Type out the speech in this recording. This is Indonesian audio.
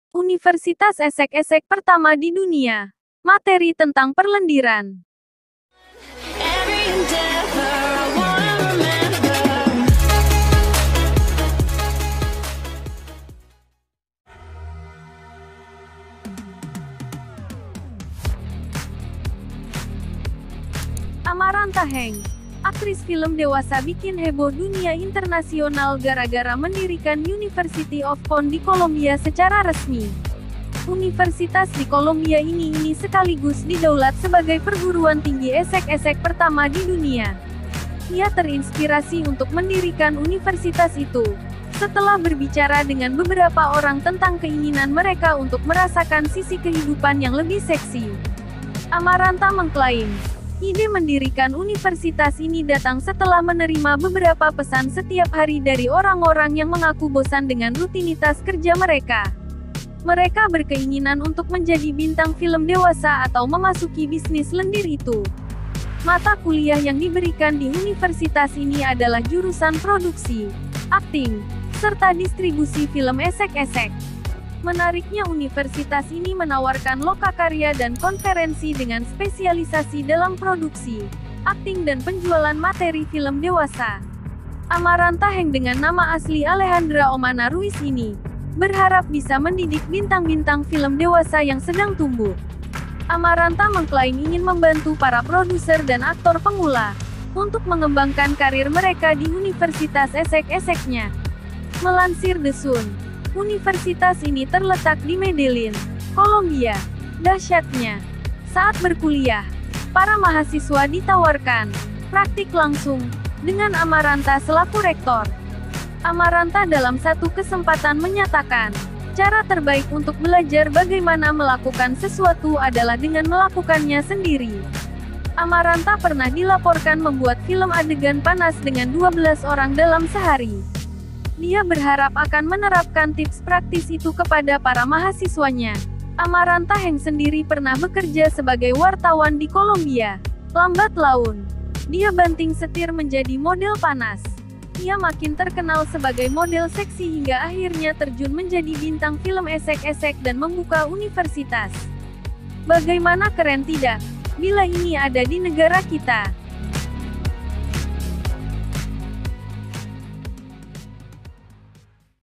Universitas esek-esek pertama di dunia. Materi tentang perlendiran. Amarantha Heng, aktris film dewasa bikin heboh dunia internasional gara-gara mendirikan University of Bonn di Kolombia secara resmi. Universitas di Kolombia ini sekaligus didaulat sebagai perguruan tinggi esek-esek pertama di dunia. Ia terinspirasi untuk mendirikan universitas itu setelah berbicara dengan beberapa orang tentang keinginan mereka untuk merasakan sisi kehidupan yang lebih seksi. Amarantha mengklaim, ide mendirikan universitas ini datang setelah menerima beberapa pesan setiap hari dari orang-orang yang mengaku bosan dengan rutinitas kerja mereka. Mereka berkeinginan untuk menjadi bintang film dewasa atau memasuki bisnis lendir itu. Mata kuliah yang diberikan di universitas ini adalah jurusan produksi, akting, serta distribusi film esek-esek. Menariknya universitas ini menawarkan lokakarya dan konferensi dengan spesialisasi dalam produksi, akting dan penjualan materi film dewasa. Amarantha Heng dengan nama asli Alejandra Omana Ruiz ini berharap bisa mendidik bintang-bintang film dewasa yang sedang tumbuh. Amarantha mengklaim ingin membantu para produser dan aktor pemula untuk mengembangkan karir mereka di universitas esek-eseknya. Melansir The Sun, universitas ini terletak di Medellin, Kolombia. Dahsyatnya, saat berkuliah, para mahasiswa ditawarkan praktik langsung dengan Amarantha selaku rektor. Amarantha dalam satu kesempatan menyatakan, cara terbaik untuk belajar bagaimana melakukan sesuatu adalah dengan melakukannya sendiri. Amarantha pernah dilaporkan membuat film adegan panas dengan 12 orang dalam sehari. Dia berharap akan menerapkan tips praktis itu kepada para mahasiswanya. Amarantha Heng sendiri pernah bekerja sebagai wartawan di Kolombia. Lambat laun, dia banting setir menjadi model panas. Ia makin terkenal sebagai model seksi hingga akhirnya terjun menjadi bintang film esek-esek dan membuka universitas. Bagaimana keren tidak? Bila ini ada di negara kita.